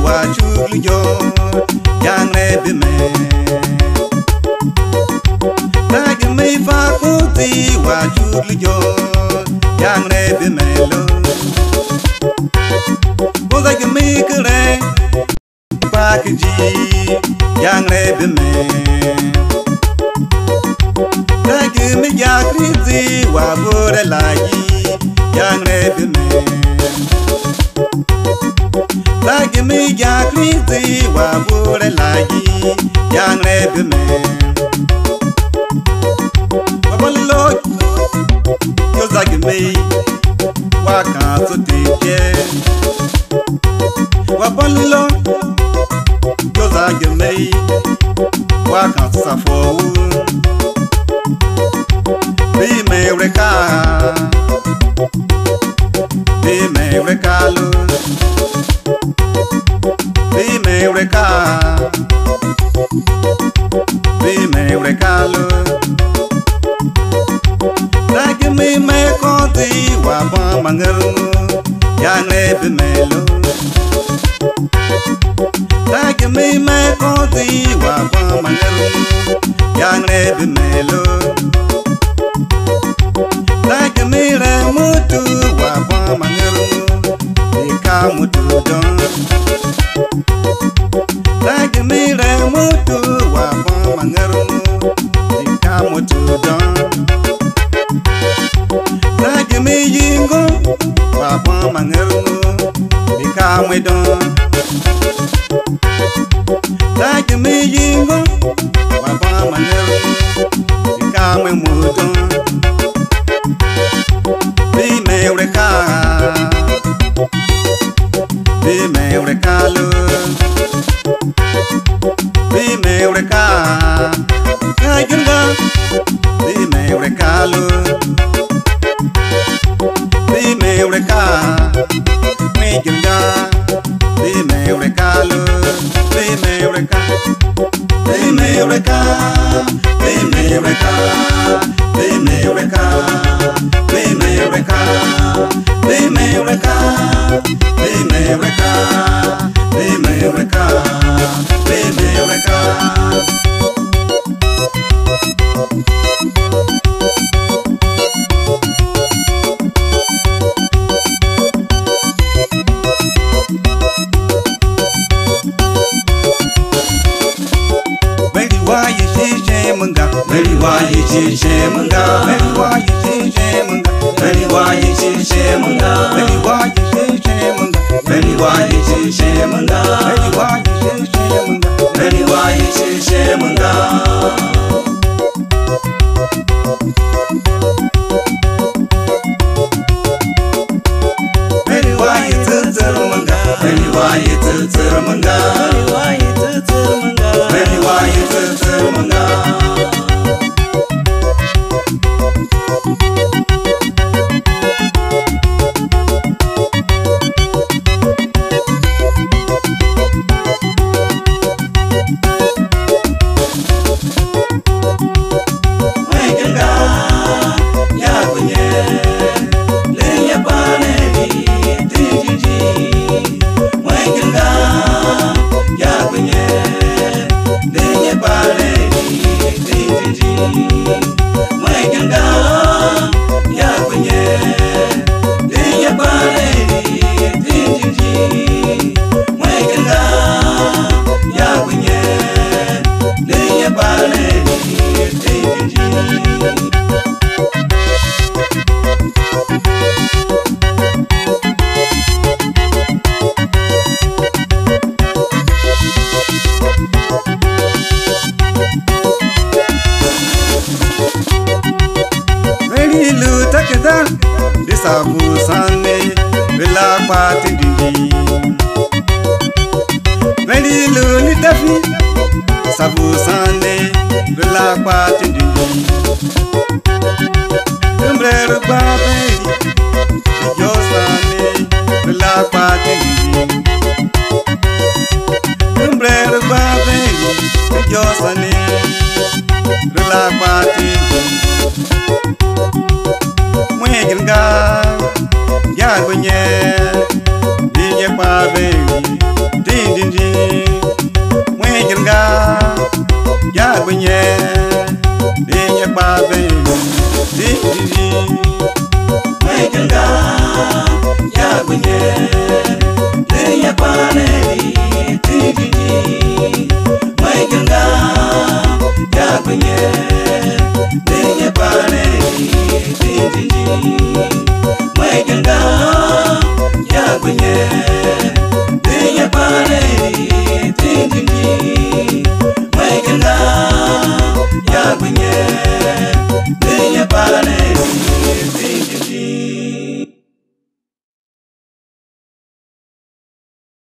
wa chulu yo yang rebe me Nagi me fa kuti wa chulu yo yang rebe me lo Boza ke me kere pa ke ji yang rebe me Nagi me ya krizi wa bore lagi yang rebe me Lagi me ya krizi wa bore lagi yang rebe me Wabalo yo zagi me wa kanso tike Wabalo yo zagi me wa kanso safo Be me reka Be me recalo Be me reca Be me recalo Like me conti wa ba mangaru yang rebe melo Like me conti wa ba mangaru yang rebe melo Like me remutu wa ba mangaru mutu don Like me remutu wa ba mangaru mutu don Like me yingo wa ba mangaru don Like me yingo wa ba mangaru mutu Be me reka Be me recalo Be me reca Kayunga Be me recalo Be me reca Kayunga Be me recalo Be me reca Be me reca Be me reca Be me reca Be me reca Be me reca Be me reca Be me reca Be me reca Baby why you say munga Baby why you say munga Baby why you say munga Baby why you say munga Baby why you say munga Baby why you say munga Baby why you say munga Baby why you say munga Baby why you tell munga Baby why you tell munga Baby why you tell munga Baby why you tell munga Sabu sane bela pati dindi Veli luni dafi Sabu sane bela pati dindi Umbrero babe Yo sane bela pati dindi Umbrero babe Yo sane bela pati dindi Mwenga ya gwenye Dinye pa baby Dindi ji mwe jinga ya gwenye de ya ba be ji